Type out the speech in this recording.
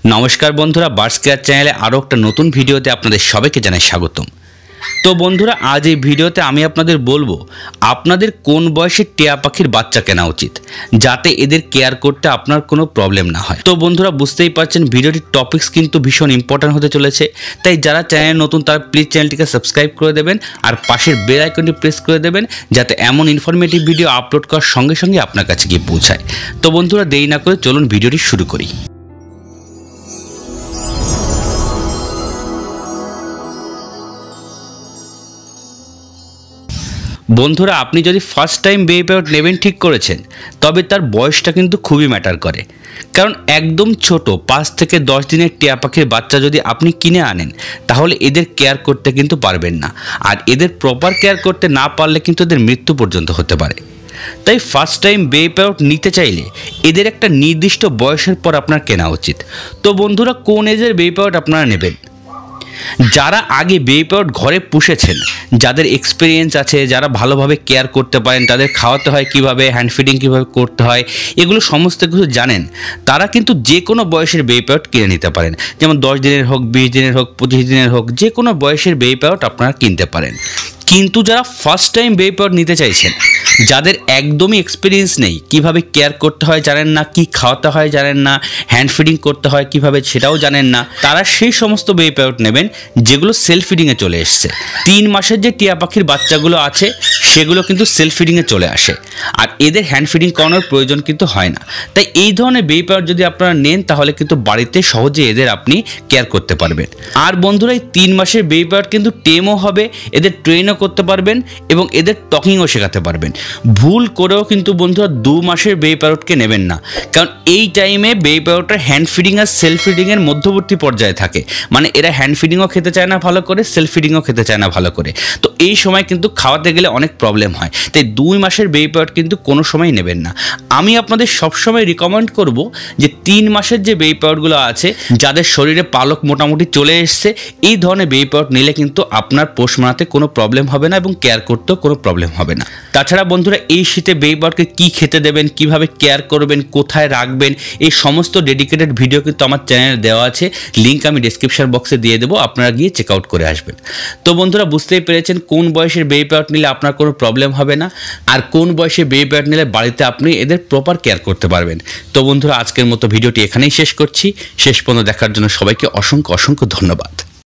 नमस्कार बंधुरा birds care चैनेले आरो एक नतून भिडियोते आपनादेर सबाइके जानाई स्वागतम। तो बंधुरा आज ये भिडियोते आमी आपनादेर बोलबो आपनादेर कोन बयसे टिया पाखिर बाच्चा केना उचित जाते एदेर केयार करते आपनार कोनो प्रॉब्लेम ना हय। तो बंधुरा बुझतेई पारछेन भिडियोटिर टपिक्स किन्तु भीषण इम्पोर्टेंट होते चलेछे, ताई जारा चैनेल नतून तारा प्लिज चैनेलटिके सबस्क्राइब करे देबेन और पाशेर बेल आइकनटी प्रेस करे देबेन जाते एमन इनफरमेटिव भिडियो आपलोड करार संगे संगे आपनार काछे गिये पौঁছায়। तो बंधुरा देरी ना करे चलुन भिडियोटी शुरू करी। बंधुरा आपनी जदि फार्स्ट टाइम बेबी पैड नेবেন ठीक करेছেন तबे तार बयसटा किन्तु खूबই मैटार करे, कारण एकदम छोटो 5 থেকে 10 दिनेर टिया पाखिर बाच्चा जदि आपनी किने आनेन ताहले एदेर केयार करते किन्तु पारबेन ना, और एदेर प्रपार केयार करते ना पारले किन्तु एदेर मृत्यु पर्यन्त होते पारे। ताई फार्स्ट टाइम बेबी पैड निते चाइले एदेर एकटा निर्दिष्ट बयसेर पर आपनार केना उचित। तो बंधुरा कोन एजेर बेबी पैड आपनारा नेবেন? যারা আগে বেবি প্যাড ঘরে পুষেছেন, যাদের এক্সপেরিয়েন্স আছে, যারা ভালোভাবে কেয়ার করতে পারেন, তাদের খাওয়াতে হয় কিভাবে, হ্যান্ড ফিডিং কিভাবে করতে হয়, এগুলো সমস্ত কিছু জানেন, তারা কিন্তু যে কোনো বয়সের বেবি প্যাড কিনে নিতে পারেন। যেমন 10 দিনের হোক, 20 দিনের হোক, 25 দিনের হোক, যে কোনো বয়সের বেবি প্যাড আপনারা কিনতে পারেন। কিন্তু যারা ফার্স্ট টাইম বেবি প্যাড নিতে চাইছেন, যাদের একদমই এক্সপিরিয়েন্স নেই, কিভাবে কেয়ার করতে হয় জানেন না, কি খাওয়াতে হয় জানেন না, হ্যান্ড ফিডিং করতে হয় কিভাবে সেটাও জানেন না, তারা সেই সমস্ত বেবি প্যাড নেবেন যেগুলো সেলফ ফিডিংয়ে চলে এসছে। 3 মাসের যে টিয়া পাখির বাচ্চাগুলো আছে সেগুলো কিন্তু সেলফ ফিডিংয়ে চলে আসে, আর এদের হ্যান্ড ফিডিং করানোর প্রয়োজন কিন্তু হয় না। তাই এই ধরনের বেবি প্যাড যদি আপনারা নেন তাহলে কিন্তু বাড়িতে সহজে এদের আপনি কেয়ার করতে পারবেন। আর বন্ধুরা এই 3 মাসের বেবি প্যাড কিন্তু টেমও হবে, এদের ট্রেনও করতে পারবেন এবং এদের টকিংও শেখাতে পারবেন। ভুল করেও কিন্তু বন্ধুরা 2 মাসের বেবি প্যারটকে নেবেন না, কারণ এই টাইমে বেবি প্যারটটা হ্যান্ড ফিডিং আর সেলফ ফিডিংয়ের মধ্যবর্তী পর্যায়ে থাকে, মানে এরা হ্যান্ড ফিডিংও খেতে চায় না ভালো করে, সেলফ ফিডিংও খেতে চায় না ভালো করে। তো এই সময় কিন্তু খাওয়াতে গেলে অনেক প্রবলেম হয়, তাই 2 মাসের বেবি প্যারট কিন্তু কোনো সময় নেবেন না। আমি আপনাদের সবসময় রিকমেন্ড করব যে 3 মাসের যে বেবি প্যারটগুলো আছে, যাদের শরীরে পালক মোটামুটি চলে এসছে, এই ধরনের বেবি প্যারট নিলে কিন্তু আপনার পোষ মানাতে কোনো প্রবলেম হবে না এবং কেয়ার করতেও কোনো প্রবলেম হবে না। তাছাড়া বন্ধুরা এই শীতে বেবি প্যাডকে কী খেতে দেবেন, কিভাবে কেয়ার করবেন, কোথায় রাখবেন, এই সমস্ত ডেডিকেটেড ভিডিও কিন্তু আমার চ্যানেলে দেওয়া আছে, লিঙ্ক আমি ডেসক্রিপশন বক্সে দিয়ে দেবো, আপনারা গিয়ে চেক আউট করে আসবেন। তো বন্ধুরা বুঝতেই পেরেছেন কোন বয়সের বেবি প্যাড নিলে আপনার কোনো প্রবলেম হবে না, আর কোন বয়সে বেবি প্যাড নিলে বাড়িতে আপনি এদের প্রপার কেয়ার করতে পারবেন। তো বন্ধুরা আজকের মতো ভিডিওটি এখানেই শেষ করছি। শেষ পর্যন্ত দেখার জন্য সবাইকে অসংখ্য অসংখ্য ধন্যবাদ।